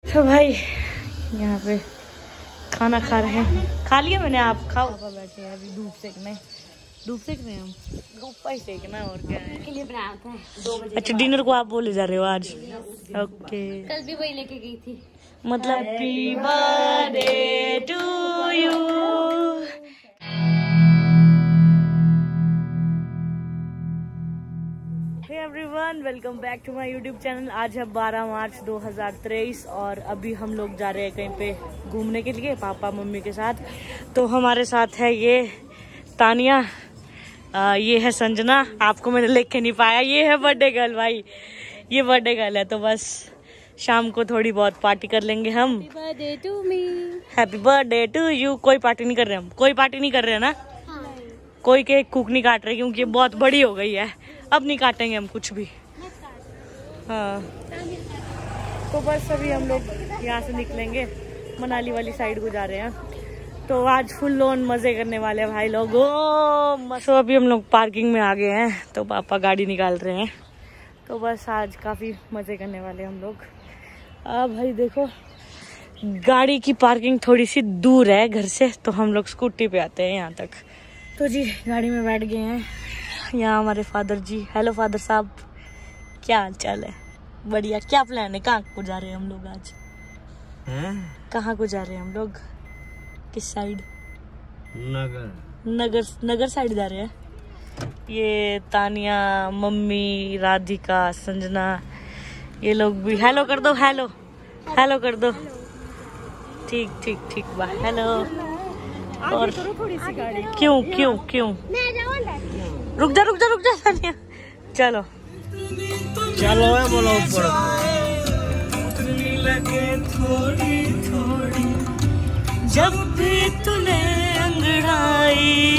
तो भाई यहाँ पे खाना खा रहे हैं, खा लिया मैंने, आप खाओ। पापा बैठे हैं अभी धूप सेकने हम, धूप ही सेकना और क्या है। के लिए बनाया था 2 बजे। अच्छा डिनर को आप वो ले जा रहे हो आज? ओके। कल भी वही लेके गई थी। मतलब happy birthday to you. Everyone, welcome back to my YouTube channel. आज है 12 मार्च 2023 और अभी हम लोग जा रहे हैं कहीं पे घूमने के लिए पापा मम्मी के साथ। तो हमारे साथ है ये तानिया, ये है संजना, आपको मैंने लिख के नहीं पाया, ये है बर्थडे गर्ल। भाई ये बर्थडे गर्ल है, तो बस शाम को थोड़ी बहुत पार्टी कर लेंगे हम। Happy birthday to me. Happy birthday to you. कोई पार्टी नहीं कर रहे हम, कोई पार्टी नहीं कर रहे हैं ना। हाँ। कोई केक कुक नहीं काट रहे क्योंकि ये बहुत बड़ी हो गई है, अब नहीं काटेंगे हम कुछ भी। हाँ तो बस अभी हम लोग यहाँ से निकलेंगे, मनाली वाली साइड को जा रहे हैं। तो आज फुल ऑन मजे करने वाले हैं भाई लोग। तो अभी हम लोग पार्किंग में आ गए हैं, तो पापा गाड़ी निकाल रहे हैं। तो बस आज काफी मजे करने वाले हम लोग। भाई देखो गाड़ी की पार्किंग थोड़ी सी दूर है घर से, तो हम लोग स्कूटी पे आते हैं यहाँ तक। तो जी गाड़ी में बैठ गए हैं। यहाँ हमारे फादर जी। हेलो फादर साहब, क्या हाल चाल है? बढ़िया। क्या प्लान है? कहाँ को जा रहे हैं हम लोग आज? कहाँ को जा रहे हैं हम लोग? किस साइड? नगर साइड जा रहे हैं। ये तानिया, मम्मी, राधिका, संजना, ये लोग भी। हेलो कर दो, हेलो हेलो कर दो। ठीक ठीक ठीक, वाह हेलो। और थोड़ी सी गाड़ी। क्यों क्यों क्यों? रुक जा तानिया। चलो चलो बोलो ऊपर। थोड़ी थोड़ी जब भी तूने अंगड़ाई।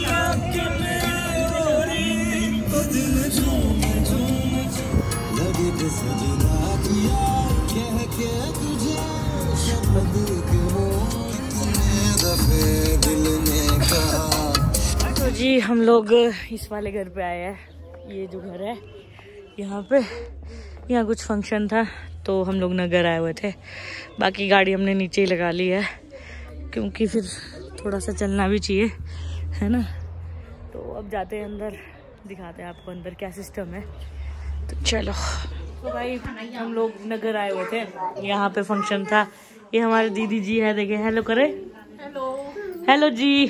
तो जी हम लोग इस वाले घर पे आए हैं। ये जो घर है यहाँ कुछ फंक्शन था तो हम लोग नगर आए हुए थे। बाकी गाड़ी हमने नीचे ही लगा ली है क्योंकि फिर थोड़ा सा चलना भी चाहिए, है ना। तो अब जाते हैं अंदर, दिखाते हैं आपको अंदर क्या सिस्टम है। तो चलो। तो भाई हम लोग नगर आए हुए थे, यहाँ पे फंक्शन था। ये हमारे दीदी जी है, देखे हेलो करे। हेलो जी।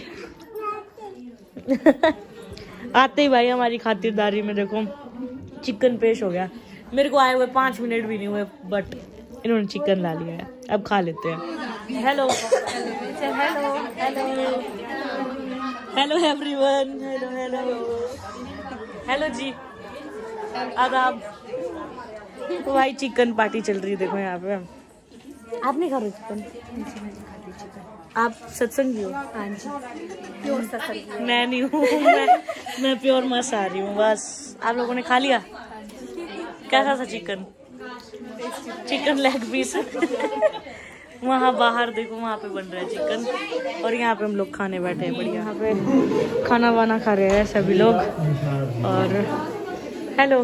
आते ही भाई हमारी खातिरदारी में देखो चिकन पेश हो गया। मेरे को आए हुए 5 मिनट भी नहीं हुए, बट इन्होंने चिकन ला लिया है। अब खा लेते हैं। Hello hello hello hello everyone. Hello hello hello जी, आदाब। तो भाई चिकन पार्टी चल रही है, देखो यहाँ पे। आप नहीं खा रहे चिकन? आप सत्संगी हो? हाँ जी, प्योर सत्संगी। मैं नहीं हूँ, मैं प्योर मांसाहारी हूँ। बस आप लोगों ने खा लिया? कैसा था चिकन? Chicken leg piece. वहाँ बाहर देखो, वहाँ पे बन रहा है चिकन और यहाँ पे हम लोग खाने बैठे हैं। बढ़िया, यहाँ पे खाना वाना खा रहे हैं सभी लोग। और हेलो,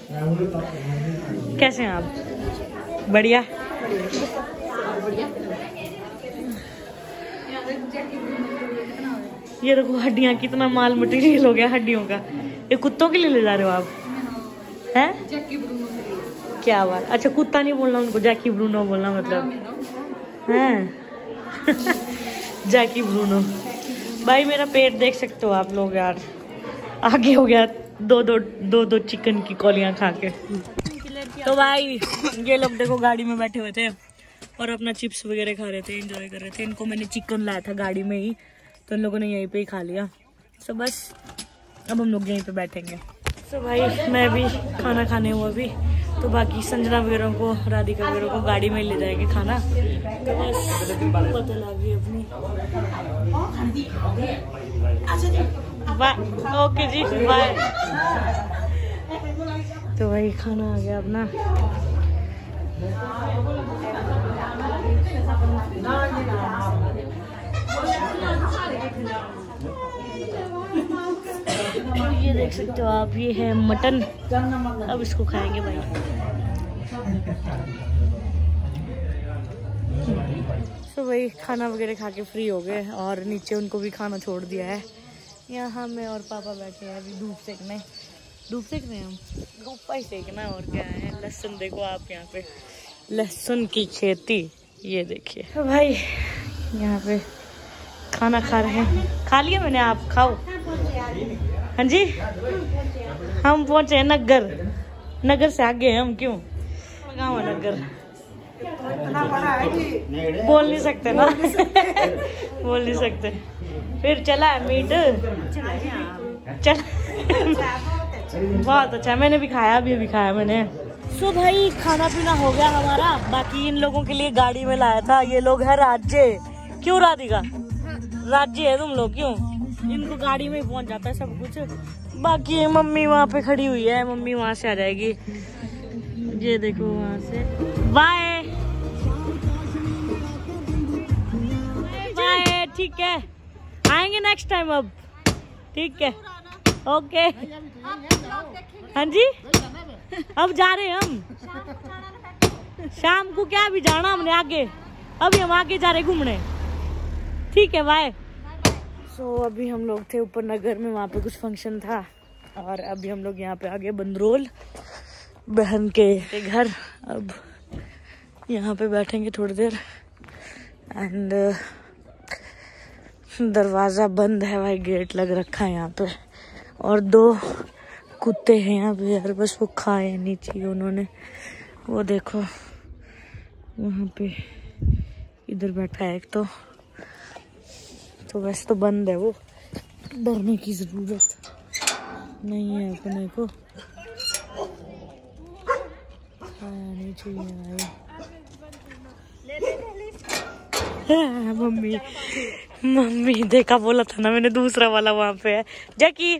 कैसे हैं आप? बढ़िया। ये देखो हड्डियाँ, कितना माल मटेरियल हो गया हड्डियों का। ये कुत्तों के लिए ले जा रहे हो आप? हैं? क्या बात। अच्छा कुत्ता नहीं बोलना उनको, जैकी ब्रूनो बोलना मतलब हैं। Jackie Bruno. भाई मेरा पेट देख सकते हो आप लोग यार, आगे हो गया दो चिकन की कौलियां खा के। तो भाई ये लोग देखो गाड़ी में बैठे हुए थे और अपना चिप्स वगैरह खा रहे थे, एंजॉय कर रहे थे। इनको मैंने चिकन लाया था गाड़ी में ही, तो इन लोगों ने यहीं पे ही खा लिया। तो बस अब हम लोग यहीं पे बैठेंगे। तो भाई मैं भी खाना खाने हुआ अभी, तो बाकी संजना वगैरह को, राधिका वगैरह को गाड़ी में ले जाएंगे खाना। तो बस पता लगी अपनी। ओके जी बाय। तो भाई खाना आ गया अपना। ये देख सकते हो आप, ये है मटन। अब इसको खाएंगे भाई। तो वही खाना वगैरह खा के फ्री हो गए और नीचे उनको भी खाना छोड़ दिया है। यहाँ मैं और पापा बैठे हैं अभी धूप सेकने हम धूपा ही सेकना है और क्या है। लहसुन देखो आप, यहाँ पे लहसुन की खेती ये देखिए। तो भाई यहाँ पे खाना खा रहे हैं। खा लिया मैंने, आप खाओ। हाँ जी, हम पहुंचे नगर से आगे हैं हम। क्यों गाँव है नगर, बोल नहीं सकते ना बोल नहीं सकते। फिर चला है मीट, चल बहुत अच्छा, मैंने भी खाया, अभी खाया मैंने। सो भाई खाना पीना हो गया हमारा। बाकी इन लोगों के लिए गाड़ी में लाया था, ये लोग है राज्य। क्यों राधिका, राज्य है तुम लोग, क्यों? इनको गाड़ी में पहुंच जाता है सब कुछ। बाकी मम्मी वहाँ पे खड़ी हुई है, मम्मी वहाँ से आ जाएगी। ये देखो वहाँ से। बाय बाय, ठीक है, आएंगे नेक्स्ट टाइम अब, ठीक है, ओके। हाँ जी, अब जा रहे हैं हम शाम को, क्या अभी जाना हमने आगे, अभी हम आगे जा रहे घूमने, ठीक है, बाय। सो अभी हम लोग थे ऊपर नगर में, वहाँ पे कुछ फंक्शन था और अभी हम लोग यहाँ पे आ गए बंदरोल बहन के घर। अब यहाँ पे बैठेंगे थोड़ी देर एंड दरवाज़ा बंद है भाई, गेट लग रखा है यहाँ पे और 2 कुत्ते हैं यहाँ पे यार, बस वो खाए नहीं चाहिए उन्होंने। वो देखो वहाँ पे इधर बैठा है एक, तो वैसे तो बंद है, वो डरने की जरूरत नहीं है अपने को, खाया नहीं चाहिए भाई। मम्मी देखा, बोला था ना मैंने, दूसरा वाला वहाँ पे है। जैकी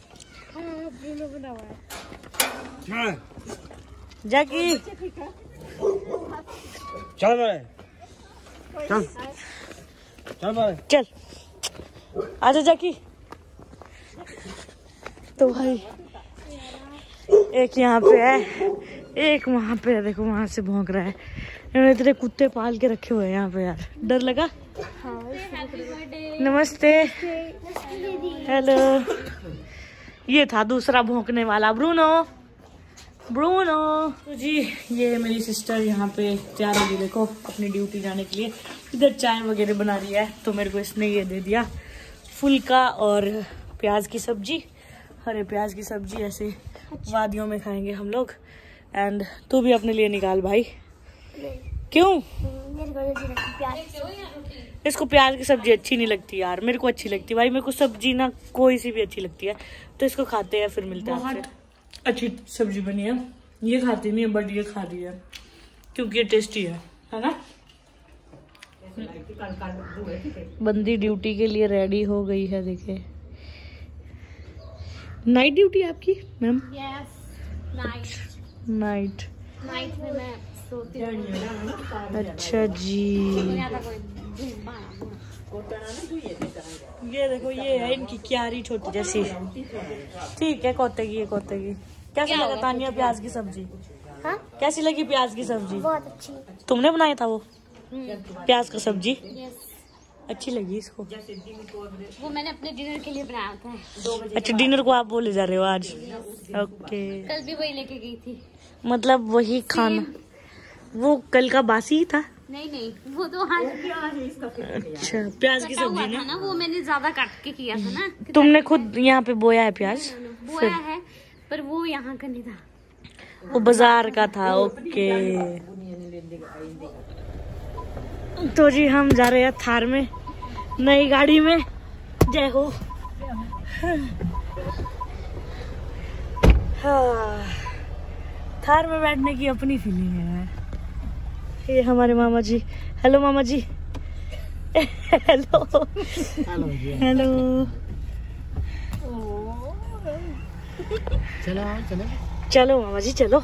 जैकी चल आजा जैकी। तो भाई एक यहाँ पे है, एक वहाँ पे है, देखो वहाँ से भौंक रहा है। इन्होंने इतने कुत्ते पाल के रखे हुए हैं यहाँ पे यार, डर लगा। नमस्ते, हेलो। ये था दूसरा भौंकने वाला, ब्रूनो। तो जी ये मेरी सिस्टर यहाँ पे तैयार होगी, देखो अपनी ड्यूटी जाने के लिए। इधर चाय वगैरह बना रही है, तो मेरे को इसने ये दे दिया फुल्का और प्याज की सब्जी, हरे प्याज की सब्जी। ऐसे वादियों में खाएंगे हम लोग। एंड तू भी अपने लिए निकाल भाई। क्यों? इसको प्याज की सब्जी अच्छी नहीं लगती यार, मेरे को अच्छी लगती भाई। मेरे को सब्जी ना कोई सी भी अच्छी लगती है, तो इसको खाते हैं फिर मिलते हैं। बहुत अच्छी सब्जी बनी है, ये खाती नहीं है बट ये खा रही है क्योंकि ये टेस्टी है ना। बंदी ड्यूटी के लिए रेडी हो गई है, देखे। नाइट ड्यूटी आपकी मैम? यस, नाइट में मैं सोती हूँ। अच्छा जी। ये देखो ये है इनकी क्यारी छोटी जैसी, ठीक है, कोते की। कैसी लगा तानिया प्याज की सब्जी? हाँ? कैसी लगी प्याज की सब्जी? बहुत अच्छी। तुमने बनाया था वो प्याज का सब्जी? अच्छी लगी इसको? वो मैंने अपने डिनर के लिए बनाया था। अच्छा, डिनर को आप बोले जा रहे हो आज? ओके। कल भी वही लेके गई थी। मतलब वही खाना, वो कल का बासी ही था? नहीं, वो तो आज। अच्छा, प्याज की सब्जी ना, वो मैंने ज्यादा काट के किया था ना। तुमने खुद यहाँ पे बोया है प्याज? बोया है, पर वो यहाँ का नहीं था, वो बाजार का था। ओके। तो जी हम जा रहे हैं थार में, नई गाड़ी में। जय हो। थार में बैठने की अपनी फीलिंग है। ये हमारे मामा जी। हेलो मामा जी। Hello hello. चलो मामा जी चलो,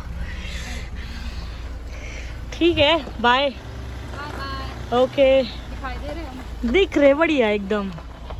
ठीक है, बाय। ओके, दिख रहे बढ़िया एकदम।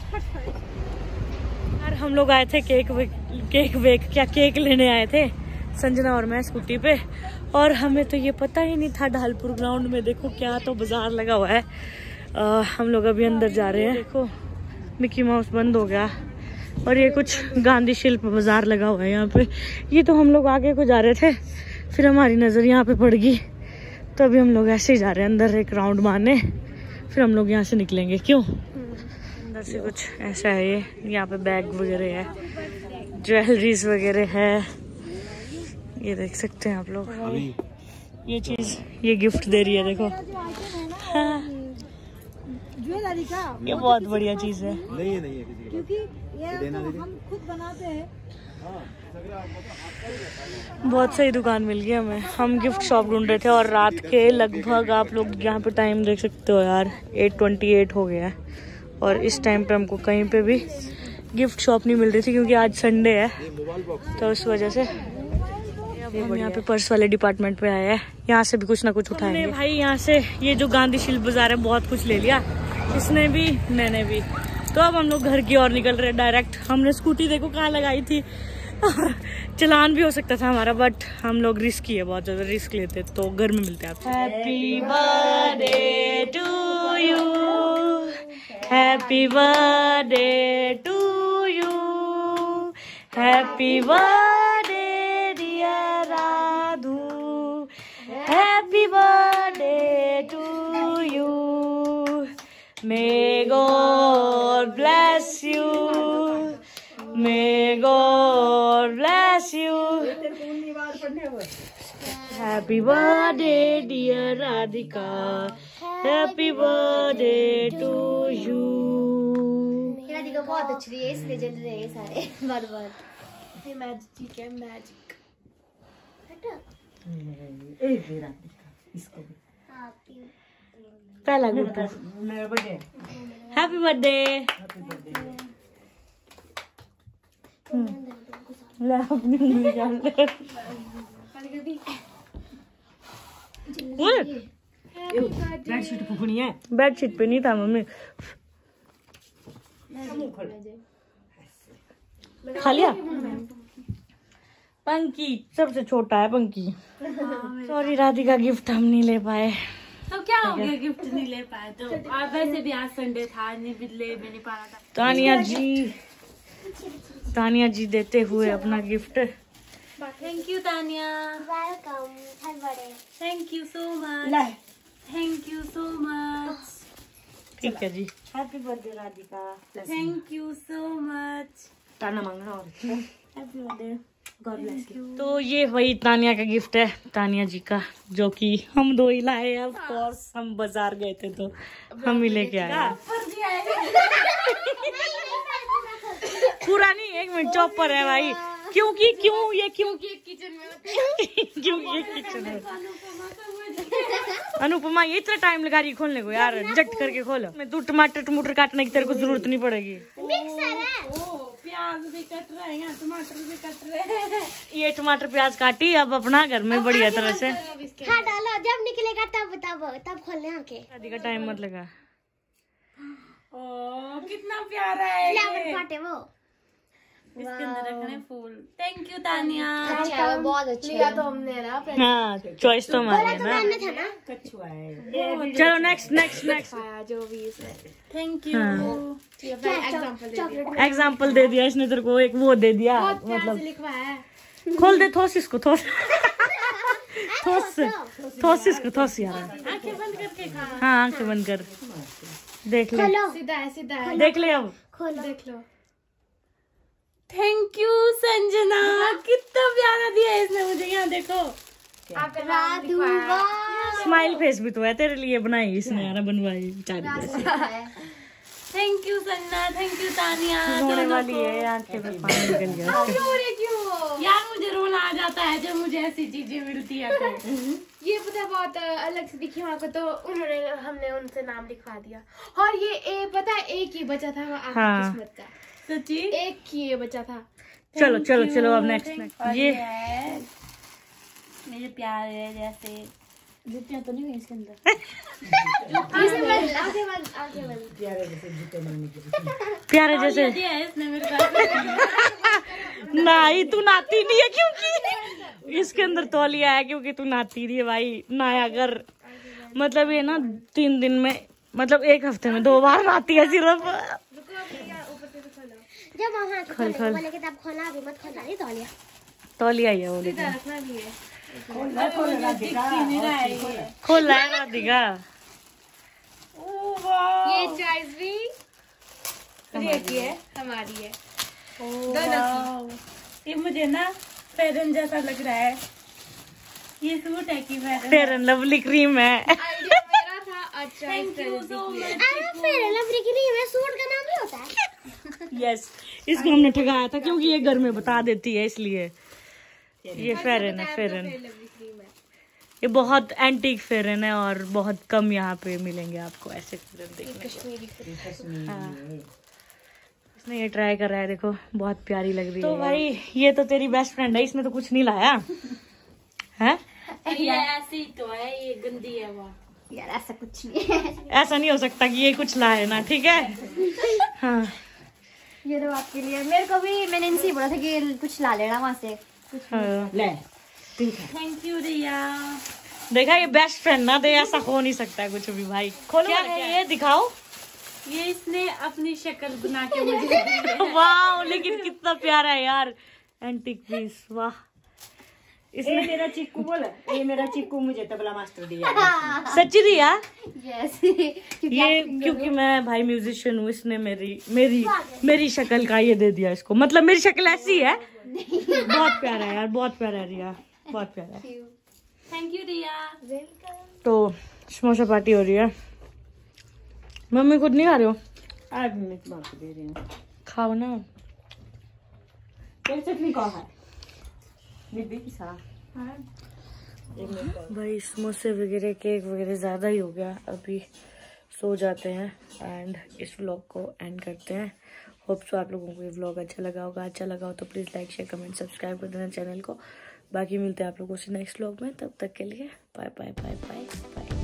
यार हम लोग आए थे केक लेने आए थे, संजना और मैं स्कूटी पे, और हमें तो ये पता ही नहीं था ढालपुर ग्राउंड में देखो क्या तो बाजार लगा हुआ है। हम लोग अभी अंदर जा रहे हैं। देखो मिकी माउस बंद हो गया और ये कुछ गांधी शिल्प बाजार लगा हुआ है यहाँ पे। ये तो हम लोग आगे को जा रहे थे, फिर हमारी नज़र यहाँ पे पड़ गई, तो अभी हम लोग ऐसे ही जा रहे हैं अंदर एक राउंड मारने, फिर हम लोग यहाँ से निकलेंगे। क्यों? अंदर से कुछ ऐसा है ये, यहाँ पे बैग वगैरह है, ज्वेलरीज वगैरह है, ये देख सकते हैं आप लोग। ये चीज ये गिफ्ट दे रही है, देखो। हाँ। ये बहुत बढ़िया चीज है, क्योंकि ये तो हम खुद बनाते हैं। बहुत सही दुकान मिल गई हमें। हम गिफ्ट शॉप ढूंढ रहे थे और रात के लगभग, आप लोग यहाँ पे टाइम देख सकते हो यार, 8:28 हो गया है और इस टाइम पे हमको कहीं पे भी गिफ्ट शॉप नहीं मिल रही थी, क्योंकि आज संडे है, तो उस वजह से हम यहाँ पे पर्स वाले डिपार्टमेंट पे आए हैं। यहाँ से भी कुछ ना कुछ उठाएंगे। भाई यहाँ से ये जो गांधी शिल्प बाजार है बहुत कुछ ले लिया, इसने भी मैंने भी। तो अब हम लोग घर की ओर निकल रहे हैं डायरेक्ट। हमने स्कूटी देखो कहाँ लगाई थी चलान भी हो सकता था हमारा, बट हम लोग रिस्की है, बहुत ज्यादा रिस्क लेते, तो घर में मिलते हैं आपसे। Happy birthday to you, happy birthday to you, happy birthday dear Radhu, happy birthday to you, may God bless you, may God bless you, happy birthday dear Radhika, happy birthday to you. Radhika बहुत अच्छी है, इसलिए जल रहे हैं सारे बार-बार। ये मैजिक है, मैजिक। इसको पहला गिफ्ट मेरा बर्थडे, हैप्पी बर्थडे। बेडशीट फूकनी है। बेडशीट पे नहीं था मम्मी, खा लिया। पंकी सबसे छोटा है, पंकी। सॉरी राधिका, गिफ्ट हम नहीं ले पाए। तो क्या हो गया, गिफ्ट नहीं ले पाए तो? और वैसे भी आज संडे था, नहीं भी ले भी नहीं पा रहा था। तानिया जी देते हुए अपना gift. Thank you Tania, welcome, happy birthday. Thank you so much, thank you so much. ठीक है जी, happy birthday Radhika, thank you so much. ताना मांगना और happy birthday, God bless you. तो ये वही तानिया का गिफ्ट है, तानिया जी का, जो कि हम दो ही लाए। ऑफ कोर्स हम बाजार गए थे तो हम ही लेके आए। पूरा नहीं, 1 मिनट, चॉपर है भाई। क्योंकि किचन में क्योंकि ये किचन है। अनुपमा ये इतना टाइम लगा रही खोलने को यार, झट करके खोलो। मैं तू टमाटर काटने की तेरे को जरूरत नहीं पड़ेगी। प्याज भी कट रहे हैं, टमाटर भी कट रहे हैं। ये टमाटर प्याज काटी, अब अपना घर में बढ़िया तरह से हाँ डालो, जब निकलेगा तब खोलने आके। शादी का टाइम मत लगा। ओ कितना प्यारा है फ्लावर पॉट है वो, इसके अंदर रखने फूल। थैंक यू तानिया, अच्छा है, बहुत अच्छा है। तो हमने ना हाँ, चॉइस तो हमारी है ना। था ना, कछुआ है। चलो नेक्स्ट जो भी इसमें। Thank you. एग्जाम्पल दे दिया इसने तेरे को, एक वो दे दिया, मतलब लिखवा है। खोल दे, थोस इसको, थोस इसको, थोस यार। आंखें बंद करके खा। हाँ आंखें बंद कर, देख ले, सीधा है, देख ले अब। खोलो, देख लो। थैंक यू संजना, कितना प्यारा दिया है इसने मुझे। यहाँ देखो, राधू, वाह। स्माइल फेस भी तो है तेरे लिए, बनाई इसने यार, बनवाई बेचारी। Thank you Sanjana, thank you Tania. रोने वाली है, आंखें में पानी निकल गया उसके। यार मुझे रोना आ जाता है जब मुझे ऐसी चीजें मिलती है तो। ये पता बहुत अलग से दिखी वहाँ को, तो हमने उनसे नाम लिखवा दिया। और ये पता है, एक ही बचा था आपकी हाँ। किस्मत का, सच्ची एक ही ये बचा था। चलो अब नेक्स्ट। ये मेरे प्यारे जैसे जुतियाँ तो नहीं हुई इसके अंदर। प्यारे जैसे दिया है इसने मेरे पास। नहीं, तू नाती नहीं है, क्योंकि इसके अंदर तौलिया है, क्योंकि तू नाती नहीं है भाई। नया घर मतलब ये ना 3 दिन में मतलब 1 हफ्ते में 2 बार आती है सिर्फ। जब वहाँ खोल खोल बोले कि तब खोला अभी मत खोला नहीं तौलिया। तौलिया ही है वो, लेकिन रखना भी है। खोल रहा है राधिका। ये चॉइस भी की है, हमारी है। दोनों की। ये मुझे ना फेरन जैसा लग रहा है। ये सूट है कि फेयर एंड लवली क्रीम है। आइडिया मेरा था। अच्छा thank you so much. Fair and lovely की नहीं है, सूट का नाम नहीं होता है। यस, इसको हमने ठगाया था क्योंकि ये घर में बता देती है, इसलिए ये फेरन है। फेरन ये बहुत एंटीक फेरन है और बहुत कम यहाँ पे मिलेंगे आपको ऐसे फेरन देखने को। हाँ। इसने ये ट्राई कर रहा है, देखो बहुत प्यारी लग रही है। तो भाई ये तो तेरी बेस्ट फ्रेंड है, इसने तो कुछ नहीं लाया है। ये ऐसी ही तो है, ये गंदी है वो। यार ऐसा कुछ नहीं है। ऐसा नहीं हो सकता कि ये कुछ लाए ना, ठीक है। हाँ ये तो आपके लिए, मेरे को भी मैंने इनसे बोला था कि कुछ ला लेना वहाँ से। हाँ। Thank you Riya. देखा, ये बेस्ट फ्रेंड ना, तो ऐसा हो नहीं सकता है कुछ भी भाई। खोलो क्या है ये, दिखाओ। ये इसने अपनी शक्ल बना के मुझे दी है। वाह, लेकिन कितना प्यारा है यार, एंटीक पीस। वाह, इसने मेरा चिक्कू बोला, ये मेरा चिक्कू मुझे तबला मास्टर दिया। सच्ची दिया। यस। ये क्योंकि मैं भाई म्यूजिशियन हूँ, इसने मेरी शक्ल का ये दे दिया इसको। मतलब मेरी शक्ल ऐसी है। बहुत प्यारा है यार, बहुत प्यारा है रिया, बहुत प्यारा है। Thank you Riya. तो समोसा पार्टी हो रही है। मम्मी खुद नहीं खा रहे हो? आज मैं बात दे रही हूँ। खाओ ना। तेरी चटनी कहाँ है? दीदी की साथ। भाई समोसे वगैरह, केक वगैरह ज़्यादा ही हो गया। अभी सो जाते हैं एंड इस व्लॉग को एंड करते हैं। होप सो आप लोगों को ये व्लॉग अच्छा लगा होगा। अच्छा लगा हो तो please like share comment subscribe कर देना चैनल को। बाकी मिलते हैं आप लोगों से नेक्स्ट व्लॉग में। तब तक के लिए bye bye bye bye bye.